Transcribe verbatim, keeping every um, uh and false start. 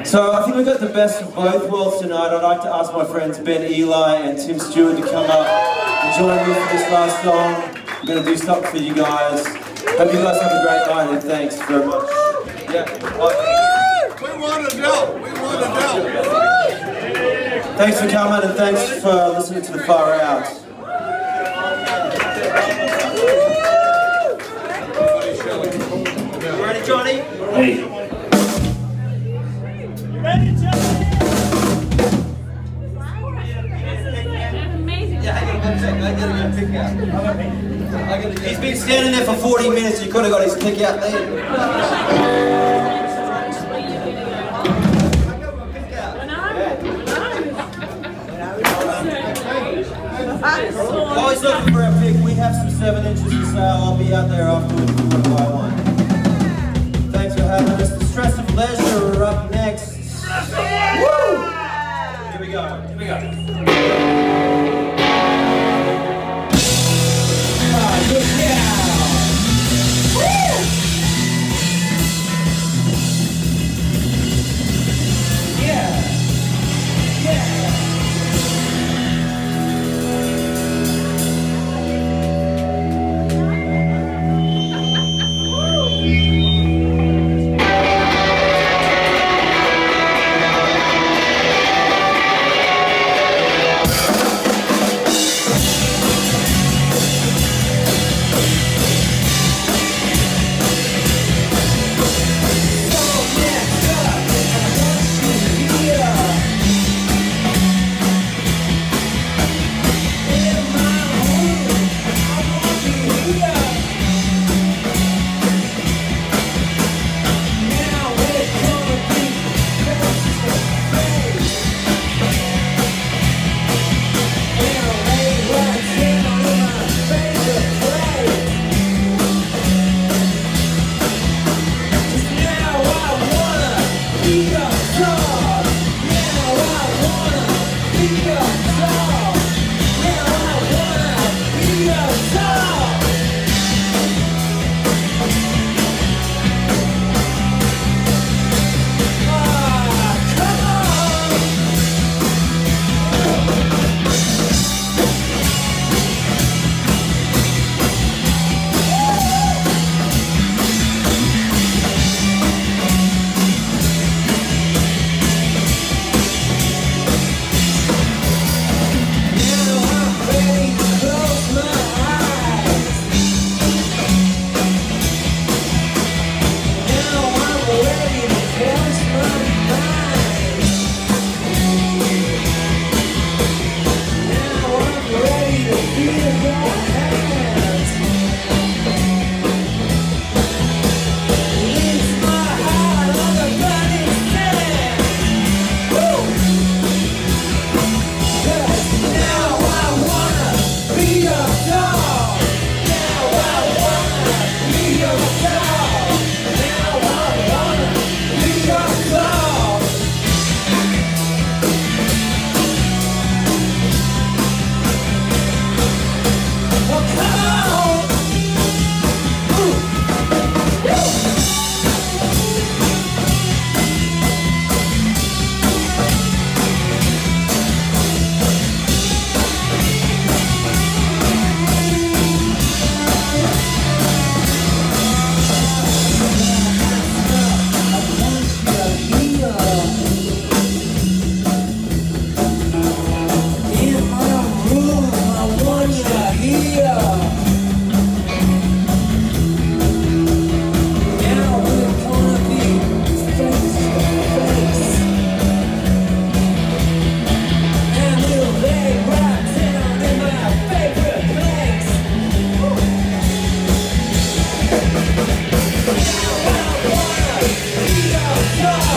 So I think we've got the best of both worlds tonight. I'd like to ask my friends Ben Eli and Tim Steward to come up and join me for this last song. I'm going to do something for you guys. Hope you guys have a great night and thanks very much. Yeah. We want to know. We want to know. Thanks for coming and thanks for listening to The Far Out. You ready, Johnny? Hey. Ready, Johnny? Yeah, I gotta go check. I gotta go pick out. I gotta, he's been standing there for forty minutes. You could have got his pick out there. Always looking for a pick. We have some seven inches for sale. I'll be out there afterwards if you want to buy one. Thanks for having us. The Stress of Leisure are up next. Woo! Here we go. Here we go. Ah, good cow. Woo! Yeah. Yeah. Yeah.